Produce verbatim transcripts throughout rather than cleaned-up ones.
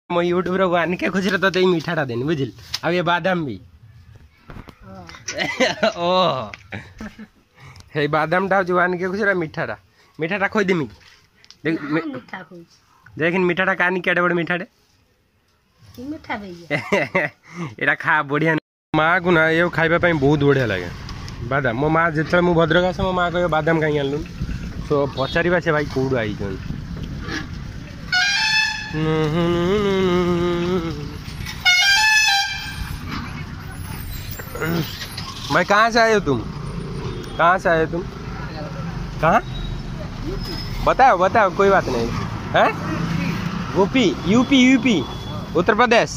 मो यूट्यूब रो वन के खुश रहता तो मीठाटा देनी बुझिल अब ये बादाम भी ओ हे बादाम टा जो वन के खुश रहा मीठाटा मीठाटा खोई देमी देख मीठा खोई देखिन मीठाटा कानी केडे बड़ मीठाटे मीठा भैया एटा खा बढ़िया माँ को ना ये खाइबा पई बहुत बढ़िया लगे बादाम मो माँ जेतले मु भद्रक आसे मो माँ कहियो बादाम काई आनलु सो पचारिबा से भाई कोडू आई जन भाई कहाँ से आए हो तुम कहाँ से आए हो तुम कहाँ बताओ बताओ कोई बात नहीं है गोपी यूपी यूपी उत्तर प्रदेश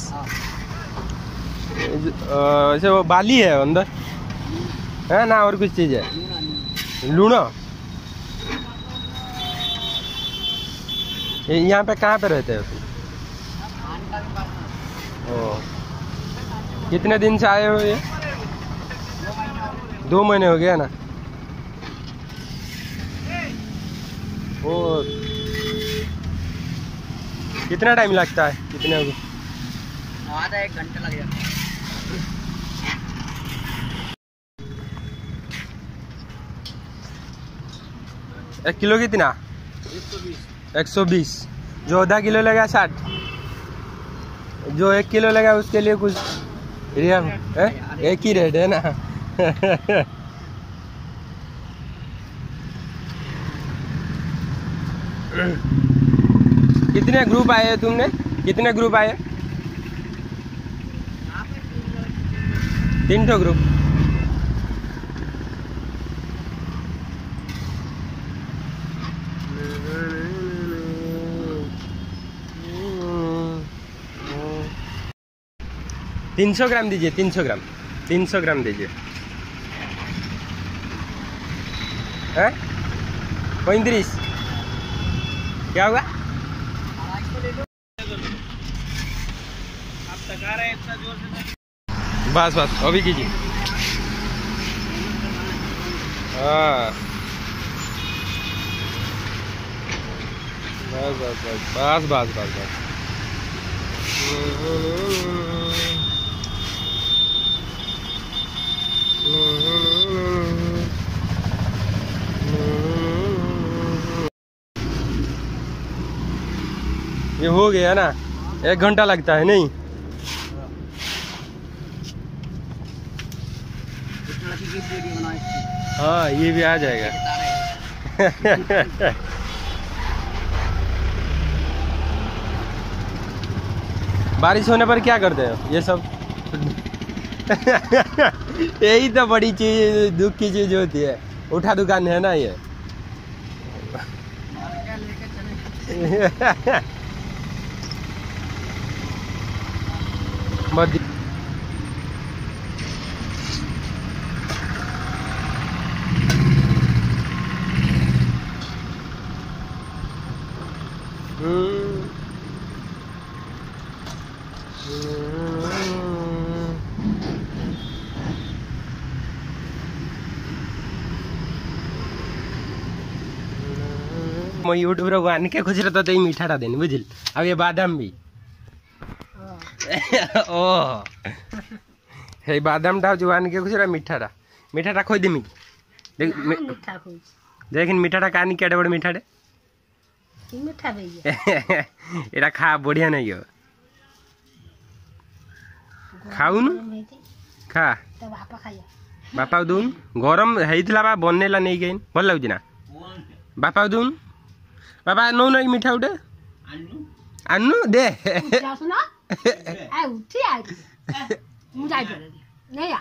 ऐसे वो बाली है अंदर है ना और कुछ चीज है लूणा यहाँ पे कहाँ पे रहते हो तुम ओ कितने दिन से आए हो ये दो महीने हो गया ना ओ कितना टाइम लगता है कितने हो गए आधा एक घंटा लग जाता है एक किलो कितना एक सौ बीस जो आधा किलो लगा साठ जो एक किलो लगा उसके लिए कुछ रिया है एक ही रेट है ना कितने ग्रुप आए हैं तुमने कितने ग्रुप आए तीन ठो ग्रुप तीन सौ ग्राम दीजिए तीन सौ ग्राम तीन सौ ग्राम दीजिए है पैंतीस क्या होगा बस बस अभी कीजिए हाँ बस बस बस बस बस बस ये हो गया ना एक घंटा लगता है नहीं हाँ ये भी आ जाएगा बारिश होने पर क्या करते हो ये सब यही तो बड़ी चीज दुख की चीज होती है उठा दुकान है ना ये मत मो यूट्यूब रो वन के खुश रहता तो मीठाटा देनी बुझिल अब ये बादाम भी ओ हे बादाम टा जो वन के खुश रहा मीठाटा मीठाटा खोई देमी देख मीठा खोई देखिन मीठाटा कानी केडे बड़ मीठाटे मीठा भैया एटा खा बढ़िया नहीं हो खाऊ न खा तो बापा खाया बापा दून गरम हेइतला बा बनेला नहीं गइन भल लागुची ना बापा दून बाबा नो नहीं मीठा उठे अन्नू दे सुना आ उठी आ मुझे नहीं आ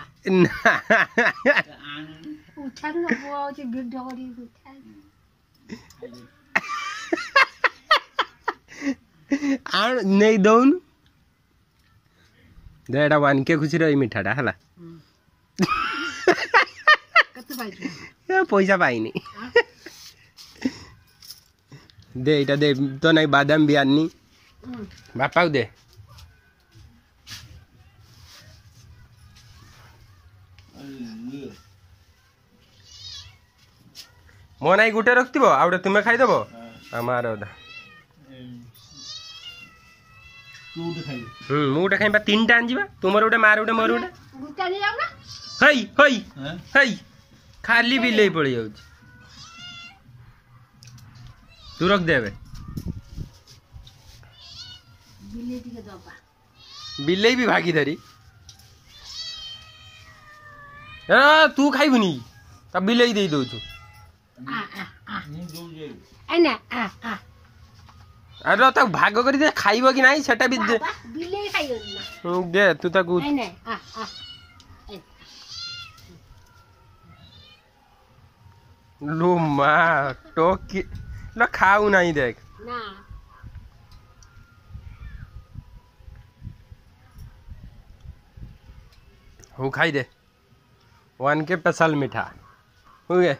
उठा ना वो जो गिर ढोरी उठा आन नहीं दोन देड़ा वन के खुशी रही मीठाटा हला कत पाई पैसा पाइनी दे इटा दे तो नहीं बादाम भी आनी बापा दे मो नाई गुटे रखिब आउटे तुम्हें खाईदेव आमार हम्म मुटा खाइबा तीनटा आनजिबा तुमर उडे मार उडे मोर उडे गुटा नहीं जाऊ ना हई हई हई खाली बिलेई पड़ी जाउछ तू रख देबे बिल्ली टिके दबा बिलेई भी भागीदारी ए तू खाइबुनी तब बिलेई दे दउछु आ आ आ एना आ आ अरे तक भाग करी दे खाइबो कि नाही सेटा भी दे बिल्ली खाइयो ना दे तू ताकू एना आ आ लो मा टोकी ल खाऊ नहीं देख ना हो खाई दे वन के पेशल मीठा हो गए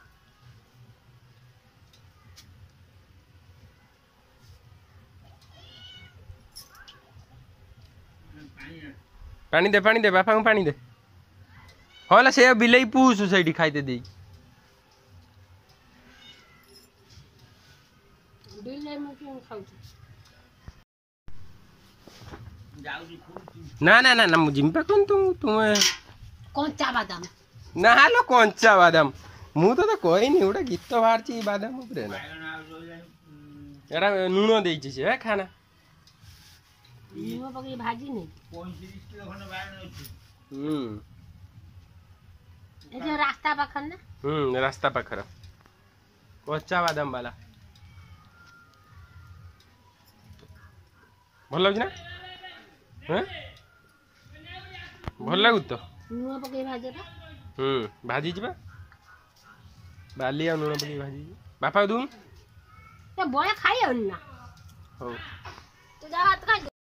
पानी दे पानी दे बापा को पानी दे होला से बिलेई पूछ सोसाइटी खाइते दे बिल्ली में क्यों खाऊ ना ना ना ना मुझे पे कौन तुम तुम्हें कौन चा बादाम ना लो कंचा बादाम मु तो तो कोई नहीं उड़ा गीत तो बाहर ची बादाम ऊपर ना एरा नूनो देई छी ए खाना नुआ पकी भाजी नहीं हम्म ए जो रास्ता पाखन ना हम्म रास्ता पाखर कच्चा बादाम वाला भल लागु ना हैं भल लागु तो नुआ पकी भाजी रा हम्म भाजी जिबा बाली आ नून पकी भाजी बापा दून ये बड़ा खाइयो ना हो तो जा हाथ खा